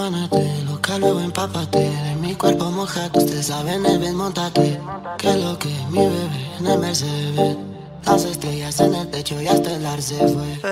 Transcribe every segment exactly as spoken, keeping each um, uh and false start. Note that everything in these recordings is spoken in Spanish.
desafánate, loca luego empápate. De mi cuerpo mojado, usted sabe, Neves, montate. Que lo que mi bebé en el Mercedes. Las estrellas en el techo y hasta el ar se fue.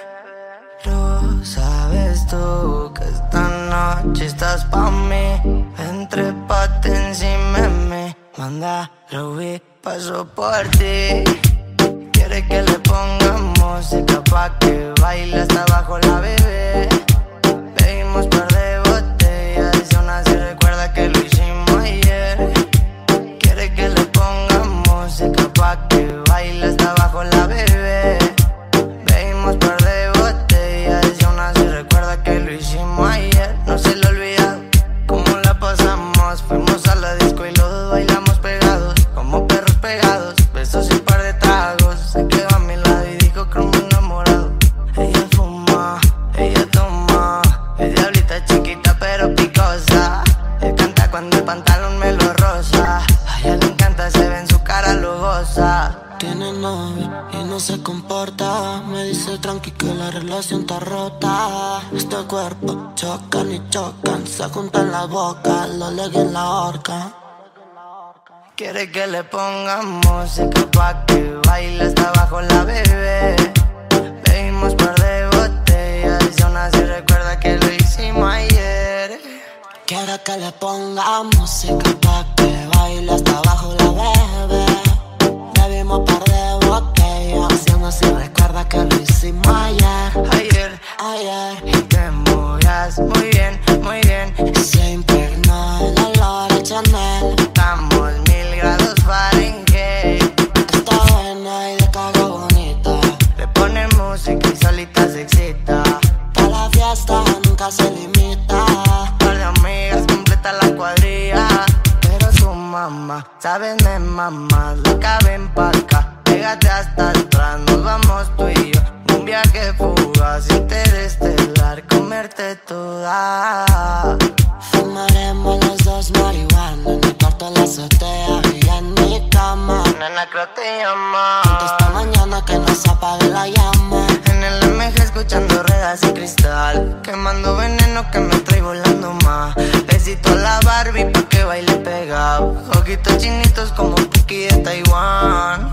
Pero sabes tú que esta noche estás pa' mí. Entrépate encima de mí. Manda, Ruby, paso por ti. Quiere que le pongamos música pa' que baile hasta abajo la bebé. Bebimos par de botellas y aún así recuerda que lo hicimos ayer. Quiere que le pongamos música pa' que baile hasta abajo la bebé. Bebimos par de botellas y aún así recuerda que lo hicimos ayer. No se le olvida cómo la pasamos. Fuimos a la disco y los dos bailamos pegados, como perros pegados. Besos y un par de tragos. Se quedó a mi lado y dijo que me enamorado. Ella fuma, ella toma. Es diablita chiquita pero picosa. Él canta cuando el pantalón me lo roza. A ella le encanta, se ve en su cara lujosa. Tiene novio y no se comporta. Me dice tranqui que la relación está rota. Este cuerpo chocan y chocan. Se juntan las bocas, lo leguen en la horca. Quiere que le pongamos música pa' que baile hasta abajo la bebé. Bebimos par de botellas y aún así recuerda que lo hicimos ayer. Quiere que le ponga música pa' que baile hasta abajo la bebé. Bebimos par de botellas y aún así recuerda que lo hicimos ayer. Ayer, Ayer. y te movías muy bien, muy bien. Y se impregnó el olor a Chanel. Estamos mil grados Fahrenheit. Está buena y de caga bonita. Le pone música y solita se excita. Pa' la fiesta nunca se limita. Par de amigas completa la cuadrilla. Pero su mamá, sabes de mamá, loca ven pa' acá. Pégate hasta atrás, nos vamos tú y yo. Un viaje fugaz, interestelar, comerte toda. Fumaremos los dos marihuana en el cuarto de la azotea y en mi cama. Nena, creo te llama. Esta mañana que no se apague la llama. En el M G escuchando ruedas y cristal. Quemando veneno que me trae volando más. Besito a la Barbie pa' que baile pegado. Ojitos chinitos como Puki de Taiwán.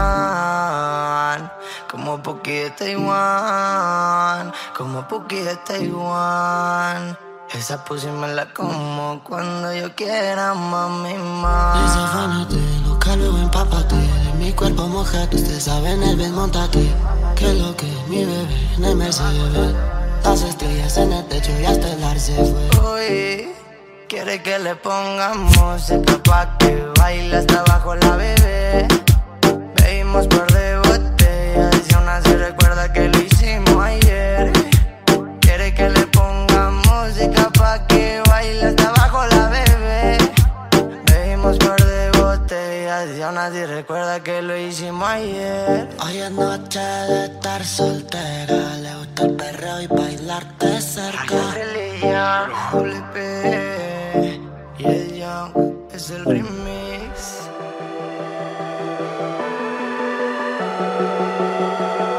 Ah, como Puki de Taiwán. Como Puki de Taiwán. Esa pussy me la como cuando yo quiera, mami, más. Desafánate, loca luego empápate. De mi cuerpo mojado, usted sabe, Neves, montate. Que lo que mi bebé en el Mercedes. Las estrellas en el techo y hasta el ar se fue. Uy, quiere que le pongamos música pa' que baile hasta abajo la bebé. Bebimos par de botellas y aún así recuerda que lo hicimos ayer. Quiere que le pongamos música pa' que baile hasta abajo la bebé. Bebimos par de botellas y aún así recuerda que lo hicimos ayer. Hoy es noche de estar soltera. Le gusta el perreo y bailarte cerca. Religión, W P y el Young es el remix.